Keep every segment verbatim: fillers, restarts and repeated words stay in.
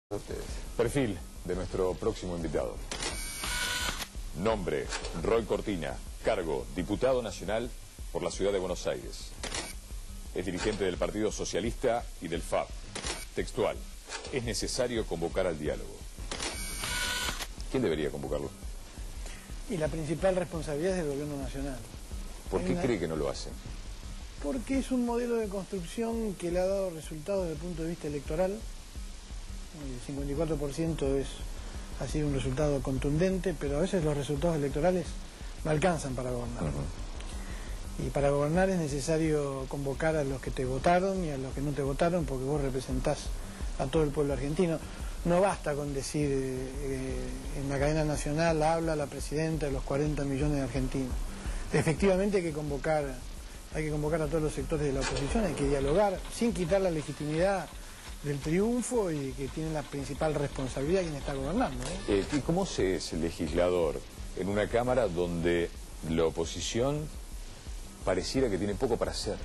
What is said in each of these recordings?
Ustedes. Perfil de nuestro próximo invitado. Nombre, Roy Cortina. Cargo, diputado nacional por la ciudad de Buenos Aires. Es dirigente del Partido Socialista y del F A P. Textual, es necesario convocar al diálogo. ¿Quién debería convocarlo? Y la principal responsabilidad es del gobierno nacional. ¿Por qué una... cree que no lo hace? Porque es un modelo de construcción que le ha dado resultados desde el punto de vista electoral. El cincuenta y cuatro por ciento es, ha sido un resultado contundente, pero a veces los resultados electorales no alcanzan para gobernar. Uh-huh. Y para gobernar es necesario convocar a los que te votaron y a los que no te votaron, porque vos representás a todo el pueblo argentino. No basta con decir eh, en la cadena nacional habla la presidenta de los cuarenta millones de argentinos. Efectivamente hay que convocar, hay que convocar a todos los sectores de la oposición, hay que dialogar sin quitar la legitimidad del triunfo y que tiene la principal responsabilidad quien está gobernando, ¿eh? Eh, ¿Y cómo se es legislador en una Cámara donde la oposición pareciera que tiene poco para hacer?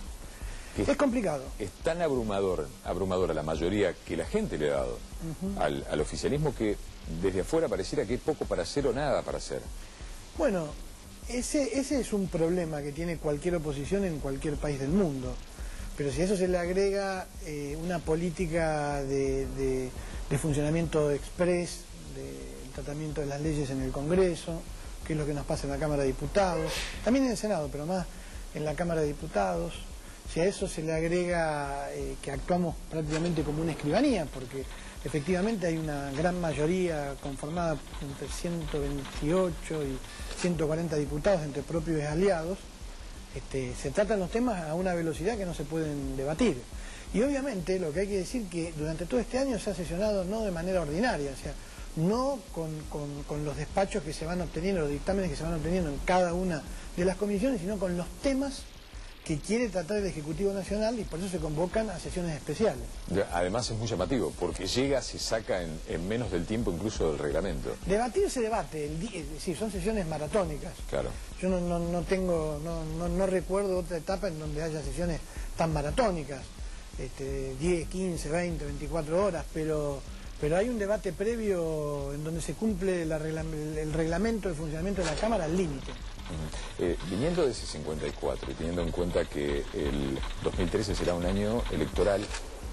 Que es complicado. Es tan abrumador, abrumadora la mayoría que la gente le ha dado uh-huh. al, al oficialismo que desde afuera pareciera que hay poco para hacer o nada para hacer. Bueno, ese, ese es un problema que tiene cualquier oposición en cualquier país del mundo. Pero si a eso se le agrega eh, una política de, de, de funcionamiento express, del tratamiento de las leyes en el Congreso, que es lo que nos pasa en la Cámara de Diputados, también en el Senado, pero más en la Cámara de Diputados, si a eso se le agrega eh, que actuamos prácticamente como una escribanía, porque efectivamente hay una gran mayoría conformada entre ciento veintiocho y ciento cuarenta diputados entre propios y aliados. Este, se tratan los temas a una velocidad que no se pueden debatir. Y obviamente lo que hay que decir que durante todo este año se ha sesionado no de manera ordinaria, o sea, no con, con, con los despachos que se van obteniendo, los dictámenes que se van obteniendo en cada una de las comisiones, sino con los temas que quiere tratar el Ejecutivo Nacional, y por eso se convocan a sesiones especiales. Además es muy llamativo, porque llega, se saca en, en menos del tiempo incluso del reglamento. Debatir se debate, el día, sí, son sesiones maratónicas. Claro. Yo no, no, no tengo, no, no, no recuerdo otra etapa en donde haya sesiones tan maratónicas, este, diez, quince, veinte, veinticuatro horas, pero, pero hay un debate previo en donde se cumple la regla, el reglamento de funcionamiento de la Cámara al límite. Eh, viniendo de ese cincuenta y cuatro y teniendo en cuenta que el dos mil trece será un año electoral,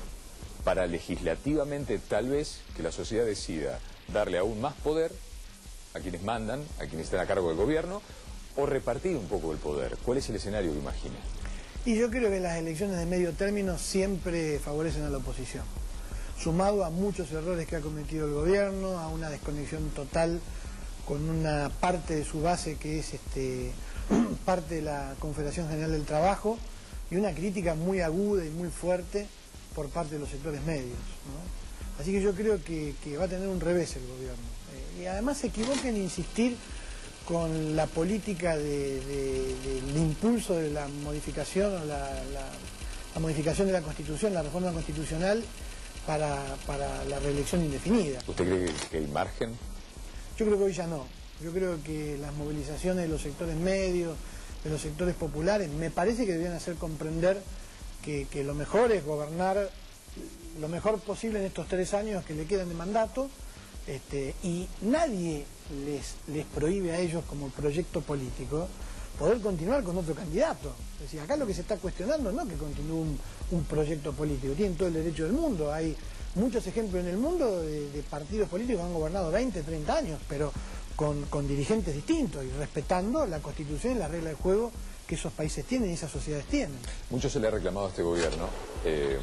para legislativamente tal vez que la sociedad decida darle aún más poder a quienes mandan, a quienes están a cargo del gobierno, o repartir un poco el poder. ¿Cuál es el escenario que imagina? Y yo creo que las elecciones de medio término siempre favorecen a la oposición, sumado a muchos errores que ha cometido el gobierno, a una desconexión total con una parte de su base que es este, parte de la Confederación General del Trabajo, y una crítica muy aguda y muy fuerte por parte de los sectores medios, ¿no? Así que yo creo que, que va a tener un revés el gobierno. Eh, y además se equivoca en insistir con la política de, de, del impulso de la modificación o la, la, la modificación de la Constitución, la reforma constitucional para, para la reelección indefinida. ¿Usted cree que, que hay margen? Yo creo que hoy ya no. Yo creo que las movilizaciones de los sectores medios, de los sectores populares, me parece que deberían hacer comprender que, que lo mejor es gobernar lo mejor posible en estos tres años que le quedan de mandato, este, y nadie les, les prohíbe a ellos como proyecto político poder continuar con otro candidato. Es decir, acá lo que se está cuestionando no que continúe un, un proyecto político, tienen todo el derecho del mundo. Hay muchos ejemplos en el mundo de, de partidos políticos que han gobernado veinte, treinta años, pero con, con dirigentes distintos y respetando la Constitución y la regla de juego que esos países tienen y esas sociedades tienen. Mucho se le ha reclamado a este gobierno eh,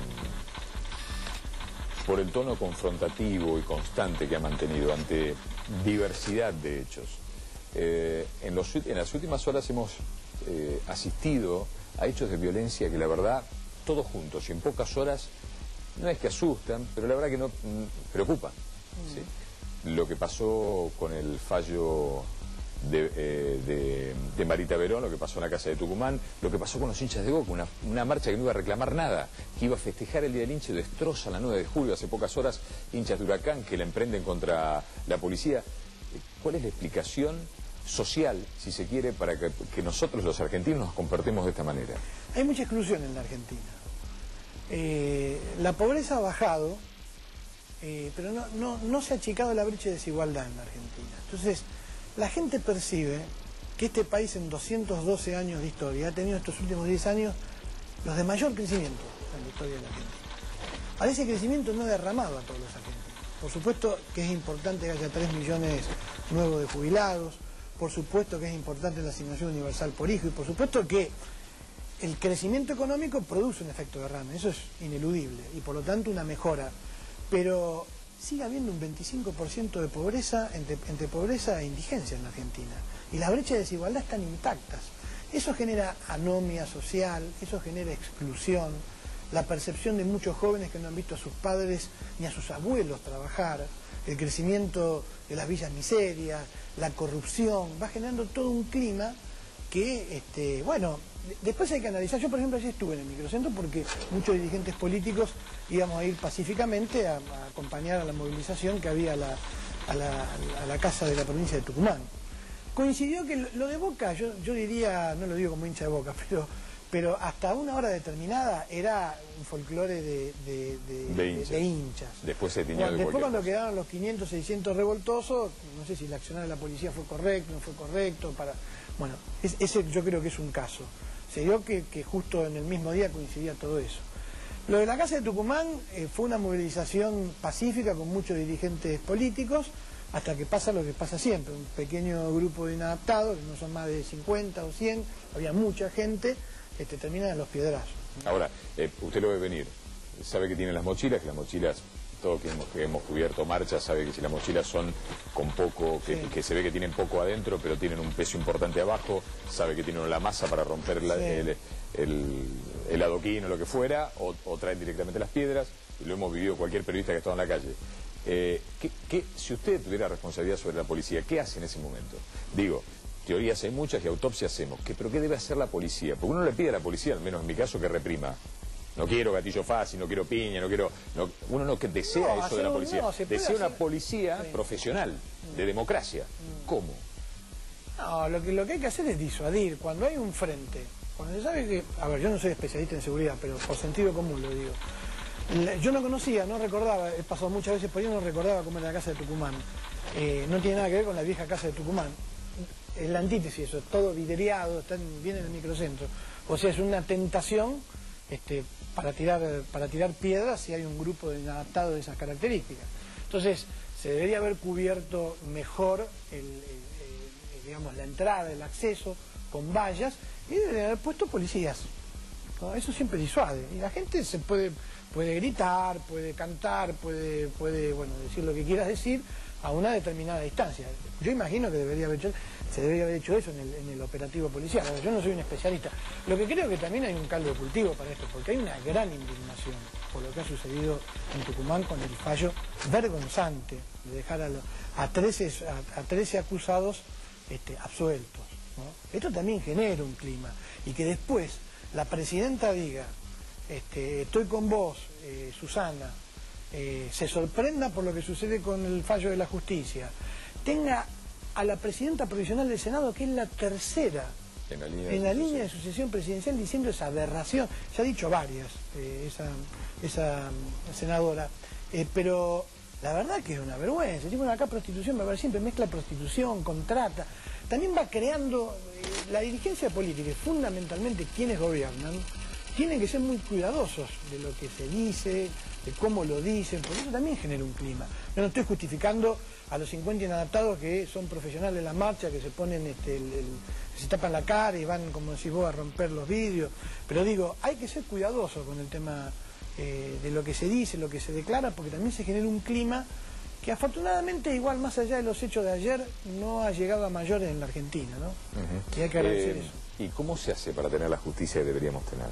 por el tono confrontativo y constante que ha mantenido ante diversidad de hechos. Eh, en, los, en las últimas horas hemos eh, asistido a hechos de violencia que la verdad, todos juntos y en pocas horas, no es que asustan, pero la verdad que no mm, preocupan. ¿Sí? Lo que pasó con el fallo de, eh, de, de Marita Verón, lo que pasó en la casa de Tucumán, lo que pasó con los hinchas de Boca, una, una marcha que no iba a reclamar nada, que iba a festejar el Día del Hincha y destrozan la nueve de julio, hace pocas horas, hinchas de Huracán que la emprenden contra la policía. ¿Cuál es la explicación social, si se quiere, para que, que nosotros los argentinos nos comportemos de esta manera? Hay mucha exclusión en la Argentina. Eh, la pobreza ha bajado, eh, pero no, no, no se ha achicado la brecha de desigualdad en la Argentina. Entonces, la gente percibe que este país en doscientos doce años de historia ha tenido estos últimos diez años los de mayor crecimiento en la historia de la Argentina. Ahora, ese crecimiento no ha derramado a todos los argentinos. Por supuesto que es importante que haya tres millones nuevos de jubilados, por supuesto que es importante la asignación universal por hijo, y por supuesto que el crecimiento económico produce un efecto derrame, eso es ineludible, y por lo tanto una mejora. Pero sigue habiendo un veinticinco por ciento de pobreza, entre, entre pobreza e indigencia en la Argentina, y las brechas de desigualdad están intactas. Eso genera anomia social, eso genera exclusión, la percepción de muchos jóvenes que no han visto a sus padres ni a sus abuelos trabajar, el crecimiento de las villas miserias, la corrupción, va generando todo un clima que, este, bueno, después hay que analizar. Yo, por ejemplo, ayer estuve en el microcentro porque muchos dirigentes políticos íbamos a ir pacíficamente a, a acompañar a la movilización que había a la, a, la, a la casa de la provincia de Tucumán. Coincidió que lo de Boca, yo, yo diría, no lo digo como hincha de Boca, pero... pero hasta una hora determinada era un folclore de, de, de, de, hinchas. de, de hinchas. Después se tiñó Bueno, de después cuando cosa. quedaron los quinientos, seiscientos revoltosos, no sé si el accionar de la policía fue correcto, no fue correcto, para bueno, es, ese yo creo que es un caso. Se dio que, que justo en el mismo día coincidía todo eso. Lo de la Casa de Tucumán eh, fue una movilización pacífica con muchos dirigentes políticos, hasta que pasa lo que pasa siempre, un pequeño grupo de inadaptados, que no son más de cincuenta o cien, había mucha gente, Este, terminan en los piedrazos. Ahora, eh, usted lo ve venir, sabe que tiene las mochilas, que las mochilas, todos que hemos, que hemos cubierto marchas, sabe que si las mochilas son con poco, que, sí. que se ve que tienen poco adentro, pero tienen un peso importante abajo, sabe que tienen la masa para romper la, sí. el, el, el adoquín o lo que fuera, o, o traen directamente las piedras, y lo hemos vivido cualquier periodista que ha estado en la calle. Eh, ¿qué, qué, si usted tuviera responsabilidad sobre la policía, ¿qué hace en ese momento? Digo, teorías hay muchas y autopsias hacemos. ¿Qué, ¿Pero qué debe hacer la policía? Porque uno le pide a la policía, al menos en mi caso, que reprima. No quiero gatillo fácil, no quiero piña, no quiero... No, uno no que desea no, eso de la policía. No, desea una policía sí. profesional, de democracia. ¿Cómo? No, lo que, lo que hay que hacer es disuadir. Cuando hay un frente, cuando se sabe que... A ver, yo no soy especialista en seguridad, pero por sentido común lo digo. Yo no conocía, no recordaba, he pasado muchas veces por ahí, no recordaba cómo era la Casa de Tucumán. Eh, no tiene nada que ver con la vieja Casa de Tucumán. Es la antítesis, eso, es todo vidriado, está bien en el microcentro. O sea, es una tentación este, para, tirar, para tirar piedras si hay un grupo de inadaptados de esas características. Entonces, se debería haber cubierto mejor el, el, el, digamos, la entrada, el acceso, con vallas, y deberían haber puesto policías. ¿No? Eso siempre disuade. Y la gente se puede, puede gritar, puede cantar, puede, puede bueno, decir lo que quieras decir, a una determinada distancia. Yo imagino que debería haber hecho, se debería haber hecho eso en el, en el operativo policial. Yo no soy un especialista. Lo que creo que también hay un caldo de cultivo para esto, porque hay una gran indignación por lo que ha sucedido en Tucumán con el fallo vergonzante de dejar a, lo, a, trece, a, a trece acusados este, absueltos, ¿no? Esto también genera un clima. Y que después la presidenta diga, este, estoy con vos, eh, Susana, Eh, se sorprenda por lo que sucede con el fallo de la justicia, tenga a la presidenta provisional del Senado, que es la tercera en la línea, en de, la línea de sucesión presidencial, diciendo esa aberración, se ha dicho varias, eh, esa, esa senadora, eh, pero la verdad que es una vergüenza. Bueno, acá prostitución, va a haber siempre mezcla prostitución, contrata, también va creando, eh, la dirigencia política, y fundamentalmente quienes gobiernan, tienen que ser muy cuidadosos de lo que se dice, de cómo lo dicen, porque eso también genera un clima. Yo no estoy justificando a los cincuenta inadaptados que son profesionales de la marcha, que se ponen, este, el, el, se tapan la cara y van, como decís vos, a romper los vidrios, pero digo, hay que ser cuidadosos con el tema eh, de lo que se dice, lo que se declara, porque también se genera un clima que afortunadamente, igual más allá de los hechos de ayer, no ha llegado a mayores en la Argentina, ¿no? Uh-huh. Y hay que agradecer eh, eso. ¿Y cómo se hace para tener la justicia que deberíamos tener?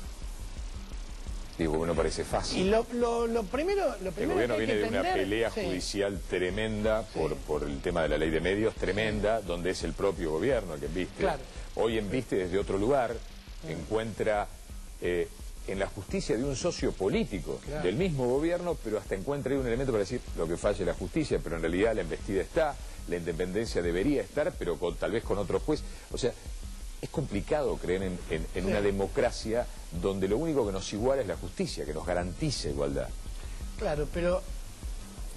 Digo, bueno, parece fácil. Y lo, lo, lo primero, lo primero el gobierno que hay viene que de una entender, pelea sí. judicial tremenda por, sí. por el tema de la ley de medios, tremenda, sí. donde es el propio gobierno el que embiste. Claro. Hoy embiste desde otro lugar, sí. encuentra eh, en la justicia de un socio político claro. del mismo gobierno, pero hasta encuentra ahí un elemento para decir lo que falle la justicia, pero en realidad la embestida está, la independencia debería estar, pero con, tal vez con otro juez. O sea, es complicado creer en, en, en sí. una democracia donde lo único que nos iguala es la justicia, que nos garantice igualdad. Claro, pero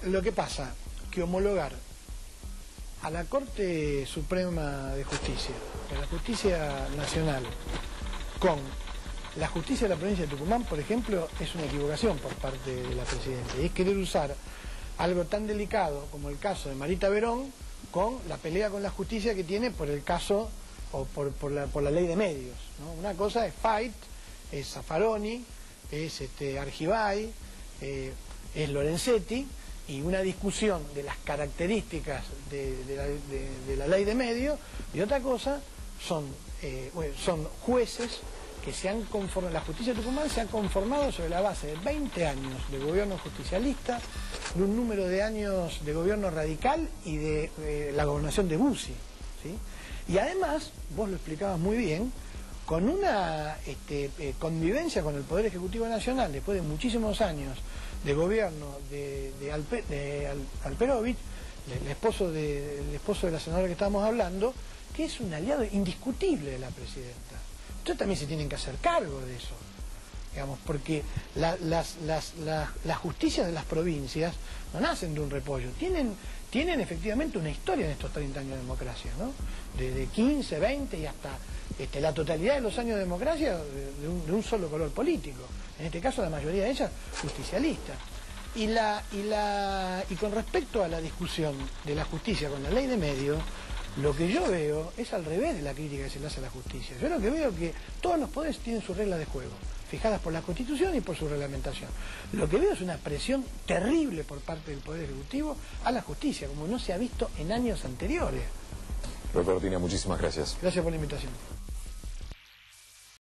lo que pasa, que homologar a la Corte Suprema de Justicia, a la Justicia Nacional, con la justicia de la provincia de Tucumán, por ejemplo, es una equivocación por parte de la Presidenta. Y es querer usar algo tan delicado como el caso de Marita Verón con la pelea con la justicia que tiene por el caso o por, por, la, por la ley de medios, ¿no? Una cosa es Fait, es Zaffaroni, es este, Argibay, eh, es Lorenzetti, y una discusión de las características de, de, la, de, de la ley de medios, y otra cosa son, eh, bueno, son jueces que se han conformado, la justicia de Tucumán se ha conformado sobre la base de veinte años de gobierno justicialista, de un número de años de gobierno radical y de eh, la gobernación de Bussi, ¿sí? Y además, vos lo explicabas muy bien, con una este, eh, convivencia con el Poder Ejecutivo Nacional después de muchísimos años de gobierno de, de, Alpe, de Al, Alperovich, el esposo, de, el esposo de la senadora que estábamos hablando, que es un aliado indiscutible de la Presidenta. Ustedes también se tienen que hacer cargo de eso, digamos, porque la, las, las, las, las justicias de las provincias no nacen de un repollo, tienen, tienen efectivamente una historia en estos treinta años de democracia, ¿no? De, de quince, veinte y hasta este, la totalidad de los años de democracia de, de, un, de un solo color político, en este caso la mayoría de ellas justicialista. Y, la, y, la, y con respecto a la discusión de la justicia con la ley de medios, lo que yo veo es al revés de la crítica que se le hace a la justicia. Yo lo que veo es que todos los poderes tienen sus reglas de juego, fijadas por la Constitución y por su reglamentación. Lo que veo es una presión terrible por parte del Poder Ejecutivo a la justicia, como no se ha visto en años anteriores. Doctor Ortini, muchísimas gracias. Gracias por la invitación.